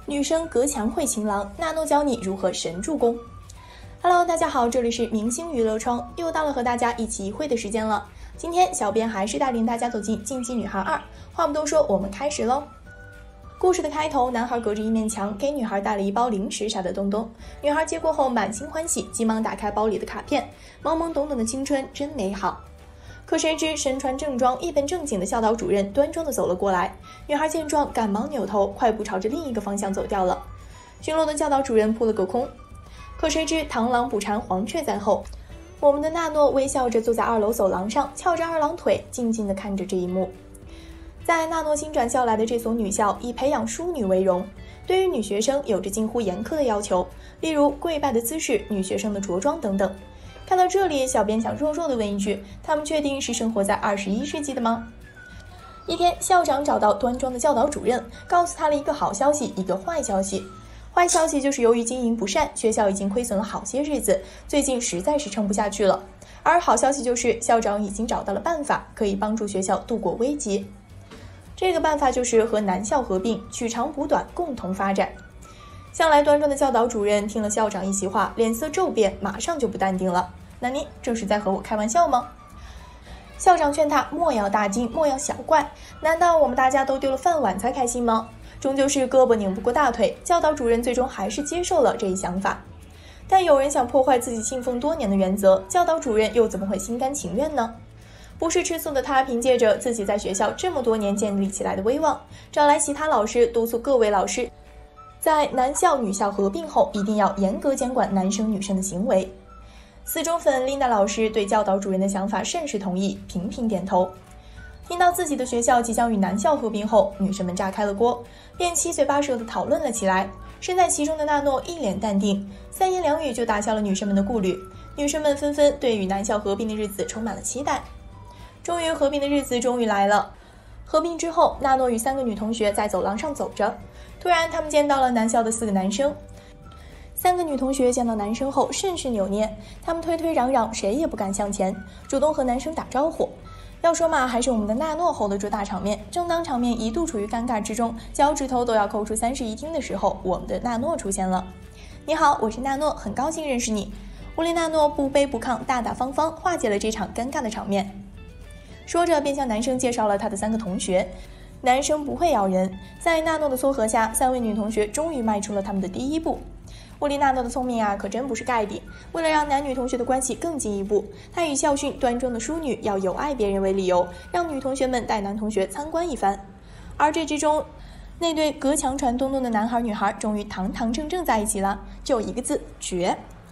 女生隔墙会情郎，纳诺教你如何神助攻。Hello， 大家好，这里是明星娱乐窗，又到了和大家一起一会的时间了。今天小编还是带领大家走进《禁忌女孩2》，话不多说，我们开始喽。故事的开头，男孩隔着一面墙给女孩带了一包零食啥的东东，女孩接过后满心欢喜，急忙打开包里的卡片，懵懵懂懂的青春真美好。可谁知身穿正装一本正经的教导主任端庄地走了过来，女孩见状赶忙扭头快步朝着另一个方向走掉了。巡逻的教导主任扑了个空，可谁知螳螂捕蝉，黄雀在后，我们的纳诺微笑着坐在2楼走廊上，翘着2郎腿静静地看着这一幕。在纳诺新转校来的这所女校以培养淑女为荣，对于女学生有着近乎严苛的要求，例如跪拜的姿势、女学生的着装等等。看到这里，小编想弱弱地问一句，他们确定是生活在21世纪的吗？一天，校长找到端庄的教导主任，告诉他了一个好消息，一个坏消息。坏消息就是由于经营不善，学校已经亏损了好些日子，最近实在是撑不下去了。而好消息就是校长已经找到了办法，可以帮助学校度过危机。这个办法就是和男校合并，取长补短，共同发展。向来端庄的教导主任听了校长一席话，脸色骤变，马上就不淡定了。那您这是在和我开玩笑吗？校长劝他莫要大惊，莫要小怪，难道我们大家都丢了饭碗才开心吗？终究是胳膊拧不过大腿，教导主任最终还是接受了这一想法。但有人想破坏自己信奉多年的原则，教导主任又怎么会心甘情愿呢？不是吃素的他，凭借着自己在学校这么多年建立起来的威望，找来其他老师督促各位老师，在男校女校合并后，一定要严格监管男生女生的行为。死忠粉琳达老师对教导主任的想法甚是同意，频频点头。听到自己的学校即将与男校合并后，女生们炸开了锅，便七嘴八舌地讨论了起来。身在其中的纳诺一脸淡定，3言2语就打消了女生们的顾虑。女生们纷纷对与男校合并的日子充满了期待。终于合并的日子终于来了。合并之后，纳诺与3个女同学在走廊上走着，突然他们见到了男校的4个男生。3个女同学见到男生后甚是扭捏，他们推推攘攘，谁也不敢向前，主动和男生打招呼。要说嘛，还是我们的纳诺 hold 得住大场面。正当场面一度处于尴尬之中，脚趾头都要抠出31钉的时候，我们的纳诺出现了。你好，我是纳诺，很高兴认识你。乌里纳诺不卑不亢，大大方方，化解了这场尴尬的场面。说着便向男生介绍了他的3个同学。男生不会咬人，在纳诺的撮合下，3位女同学终于迈出了他们的第一步。乌里纳诺的聪明啊，可真不是盖的。为了让男女同学的关系更进一步，他以校训端庄的淑女要有爱别人为理由，让女同学们带男同学参观一番。而这之中，那对隔墙传东东的男孩女孩终于堂堂正正在一起了，就一个字，绝。